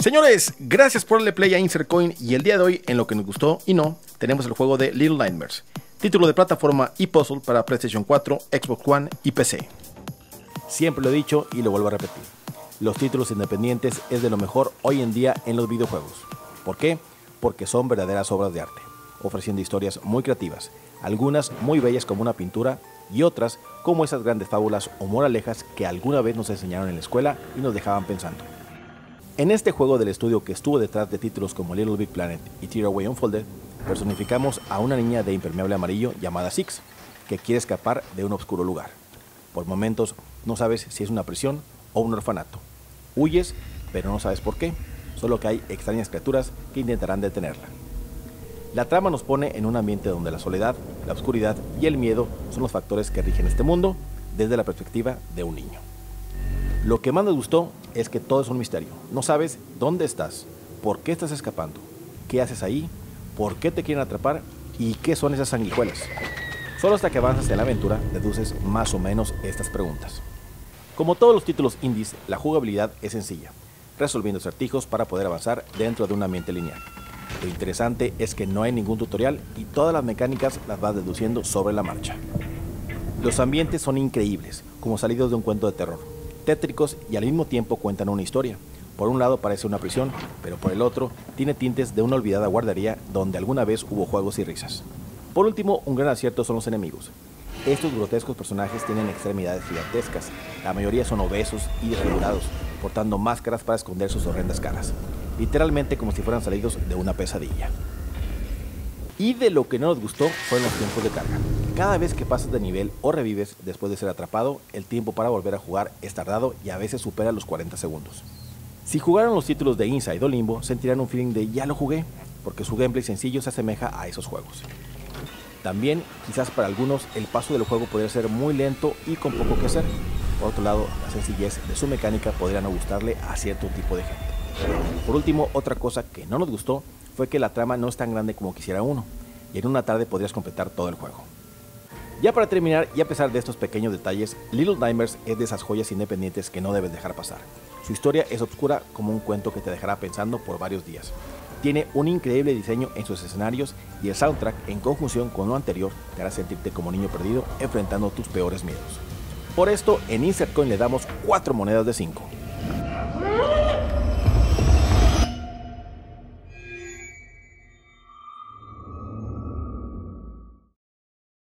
Señores, gracias por darle play a Insert Coin y el día de hoy, en lo que nos gustó y no, tenemos el juego de Little Nightmares, título de plataforma y puzzle para PlayStation 4, Xbox One y PC. Siempre lo he dicho y lo vuelvo a repetir, los títulos independientes es de lo mejor hoy en día en los videojuegos. ¿Por qué? Porque son verdaderas obras de arte, ofreciendo historias muy creativas, algunas muy bellas como una pintura y otras como esas grandes fábulas o moralejas que alguna vez nos enseñaron en la escuela y nos dejaban pensando. En este juego del estudio que estuvo detrás de títulos como Little Big Planet y Tearaway Unfolded, personificamos a una niña de impermeable amarillo llamada Six, que quiere escapar de un oscuro lugar. Por momentos no sabes si es una prisión o un orfanato. Huyes, pero no sabes por qué, solo que hay extrañas criaturas que intentarán detenerla. La trama nos pone en un ambiente donde la soledad, la oscuridad y el miedo son los factores que rigen este mundo desde la perspectiva de un niño. Lo que más nos gustó es que todo es un misterio. No sabes dónde estás, por qué estás escapando, qué haces ahí, por qué te quieren atrapar y qué son esas sanguijuelas. Solo hasta que avanzas en la aventura deduces más o menos estas preguntas. Como todos los títulos indies, la jugabilidad es sencilla, resolviendo acertijos para poder avanzar dentro de un ambiente lineal. Lo interesante es que no hay ningún tutorial y todas las mecánicas las vas deduciendo sobre la marcha. Los ambientes son increíbles, como salidos de un cuento de terror, tétricos y al mismo tiempo cuentan una historia. Por un lado parece una prisión, pero por el otro tiene tintes de una olvidada guardería donde alguna vez hubo juegos y risas. Por último, un gran acierto son los enemigos. Estos grotescos personajes tienen extremidades gigantescas, la mayoría son obesos y desfigurados, portando máscaras para esconder sus horrendas caras, literalmente como si fueran salidos de una pesadilla. Y de lo que no nos gustó fueron los tiempos de carga. Cada vez que pasas de nivel o revives después de ser atrapado, el tiempo para volver a jugar es tardado y a veces supera los 40 segundos. Si jugaron los títulos de Inside o Limbo, sentirán un feeling de ya lo jugué, porque su gameplay sencillo se asemeja a esos juegos. También, quizás para algunos, el paso del juego podría ser muy lento y con poco que hacer. Por otro lado, la sencillez de su mecánica podría no gustarle a cierto tipo de gente. Por último, otra cosa que no nos gustó fue que la trama no es tan grande como quisiera uno, y en una tarde podrías completar todo el juego. Ya para terminar, y a pesar de estos pequeños detalles, Little Nightmares es de esas joyas independientes que no debes dejar pasar. Su historia es oscura como un cuento que te dejará pensando por varios días. Tiene un increíble diseño en sus escenarios y el soundtrack, en conjunción con lo anterior, te hará sentirte como niño perdido enfrentando tus peores miedos. Por esto, en Insert Coin le damos 4 monedas de 5.